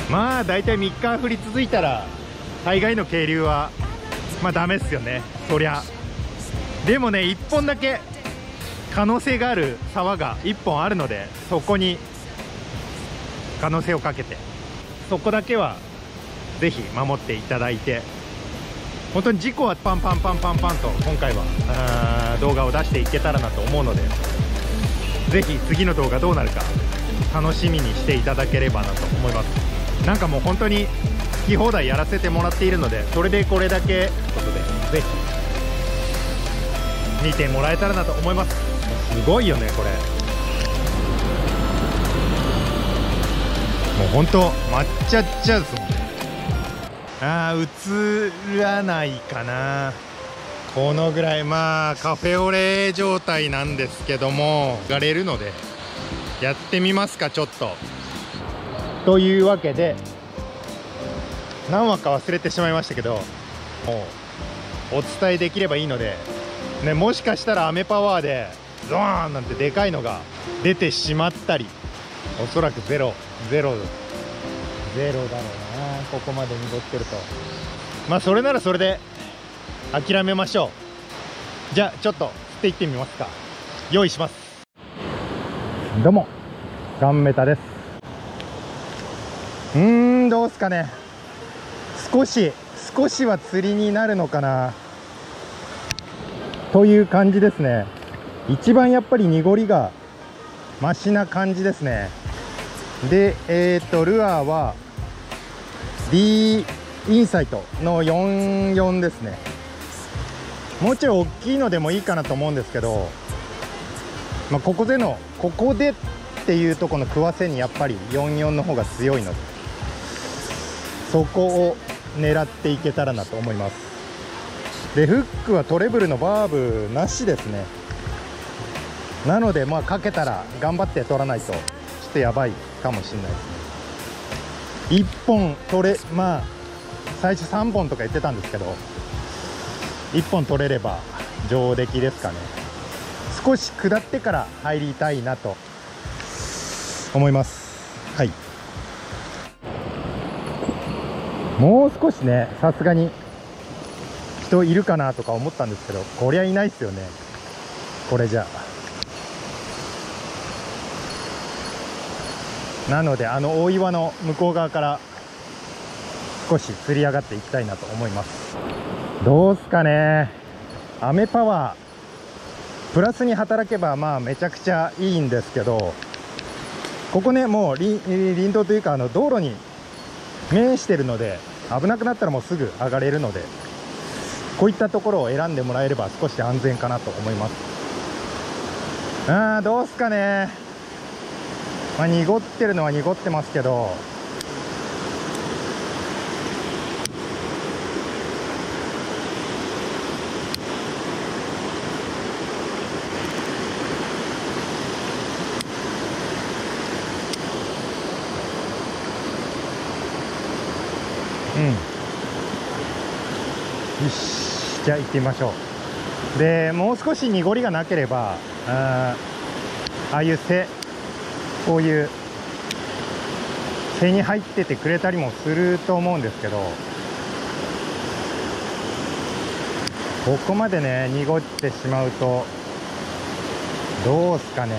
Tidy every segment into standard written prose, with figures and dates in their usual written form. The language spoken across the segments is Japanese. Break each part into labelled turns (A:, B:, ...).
A: まあ大体3日降り続いたら大概の渓流はまあダメっすよね、そりゃ。でもね、1本だけ可能性がある沢が1本あるので、そこに可能性をかけて、そこだけはぜひ守っていただいて、本当に事故はパンパンパンパンパンと今回は動画を出していけたらなと思うので、ぜひ次の動画どうなるか楽しみにしていただければなと思います。なんかもう本当に好き放題やらせてもらっているので、それでこれだけということで、ぜひ見てもらえたらなと思います。すごいよねこれ。もう本当抹茶っちゃですもんね。映らないかな、このぐらい。まあカフェオレ状態なんですけども、上がれるのでやってみますか、ちょっと。というわけで、何話か忘れてしまいましたけど、もうお伝えできればいいので、ね、もしかしたら雨パワーでゾーンなんてでかいのが出てしまったり、おそらくゼロだろうな、ここまで濁ってると。まあそれならそれで諦めましょう。じゃあちょっと釣っていってみますか。用意します。どうもガンメタです。どうすかね、少しは釣りになるのかなという感じですね。一番やっぱり濁りがマシな感じですね。でルアーは D インサイトの44ですね。もうちょい大きいのでもいいかなと思うんですけど、まあ、ここでっていうところの食わせにやっぱり44の方が強いので、そこを狙っていけたらなと思います。でフックはトレブルのバーブなしですね。なのでまあかけたら頑張って取らないとちょっとやばいかもしれないですね。1本まあ最初3本とか言ってたんですけど、1本取れれば上出来ですかね。少し下ってから入りたいなと思います。はい、もう少しね、さすがに人いるかなとか思ったんですけど、こりゃいないっすよね、これじゃ。なので大岩の向こう側から少し釣り上がっていきたいなと思います。どうすかね、雨パワープラスに働けばまあめちゃくちゃいいんですけど、ここね、もう林道というか道路に面してるので、危なくなったらもうすぐ上がれるので、こういったところを選んでもらえれば少し安全かなと思います。どうすかね、まあ、濁ってるのは濁ってますけど、よし、じゃあ行ってみましょう。でもう少し濁りがなければ、ああいうこういう背に入っててくれたりもすると思うんですけど、ここまでね濁ってしまうとどうすかね。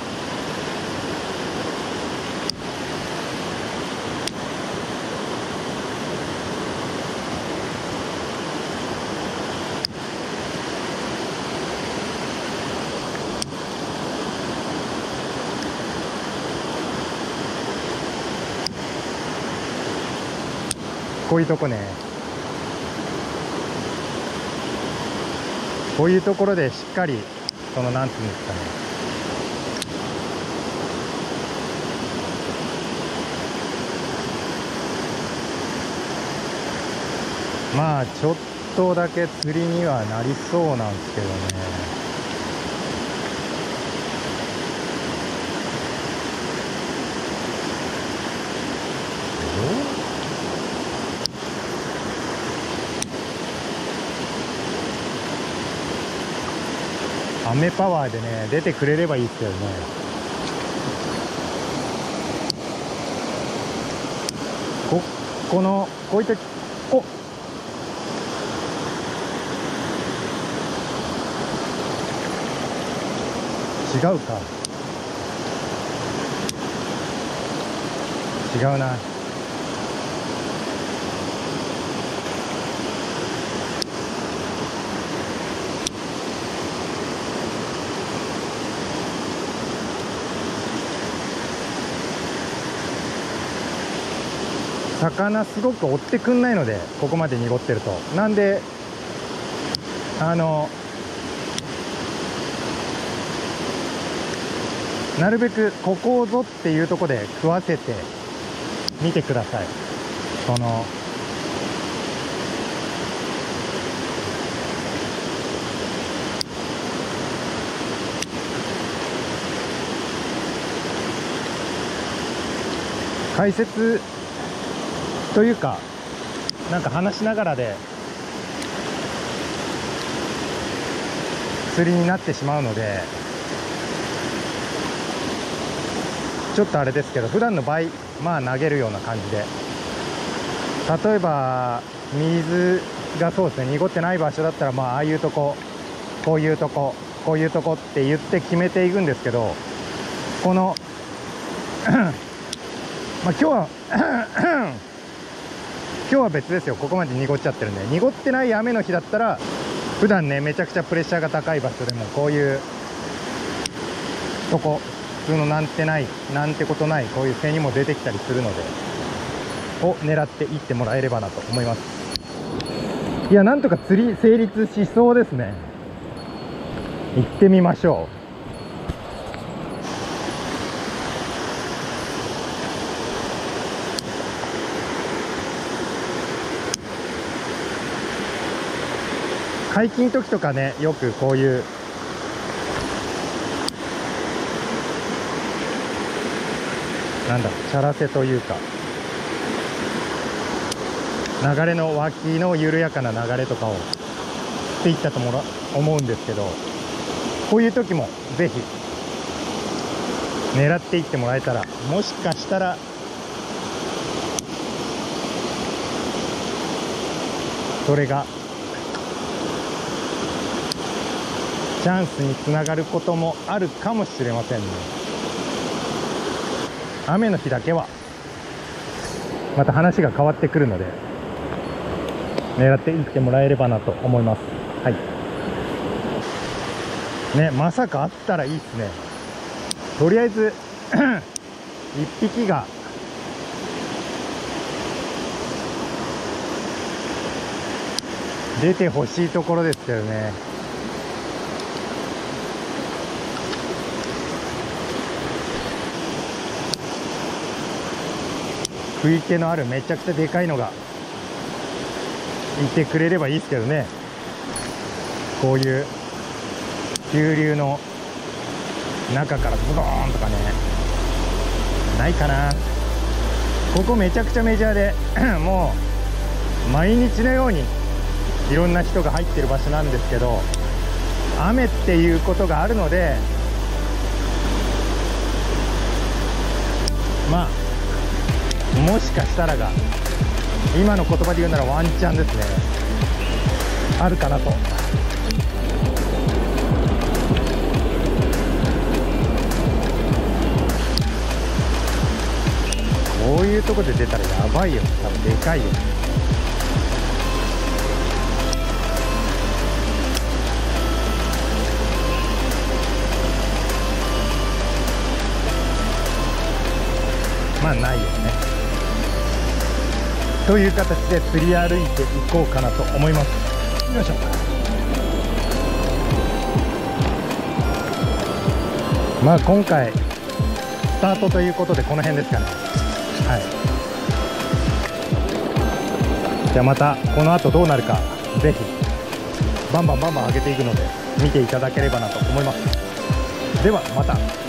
A: こういうとこね、こういうところでしっかりなんていうんですかね、まあちょっとだけ釣りにはなりそうなんですけどね。雨パワーでね出てくれればいいですけどね。 こういった違うか、違うな。魚すごく追ってくんないので、ここまで濁ってると。なんでなるべくここぞっていうところで食わせてみてください。解説というか、なんか話しながらで釣りになってしまうので、ちょっとあれですけど、普段の倍投げるような感じで、例えば水がそうですね、濁ってない場所だったら、ああいうとこ、こういうとこ、こういうとこって言って決めていくんですけど、この今日は今日は別ですよ。ここまで濁っちゃってるんで。濁ってない雨の日だったら、普段ねめちゃくちゃプレッシャーが高い場所でも、こういうとこ、普通のなんてことないこういう背にも出てきたりするので、を狙っていってもらえればなと思います。いや、なんとか釣り成立しそうですね。行ってみましょう。解禁の時とかね、よくこういうチャラせというか、流れの脇の緩やかな流れとかをっていったと思うんですけど、こういう時もぜひ狙っていってもらえたら、もしかしたらそれがチャンスにつながることもあるかもしれませんね。雨の日だけはまた話が変わってくるので、狙っていってもらえればなと思います。はいね、まさかあったらいいっすね。とりあえず一匹が出てほしいところですけどね。食い気のあるめちゃくちゃでかいのがいてくれればいいですけどね。こういう急流の中からズドーンとかね、ないかな。ここめちゃくちゃメジャーでもう毎日のようにいろんな人が入ってる場所なんですけど、雨っていうことがあるので、もしかしたらが、今の言葉で言うならワンチャンですね、あるかなと。こういうとこで出たらやばいよ。多分でかいよ。ないよね。という形で釣り歩いていこうかなと思います。よいしょ。今回スタートということでこの辺ですかね。はい。じゃあまたこの後どうなるか、ぜひバンバン上げていくので見ていただければなと思います。ではまた。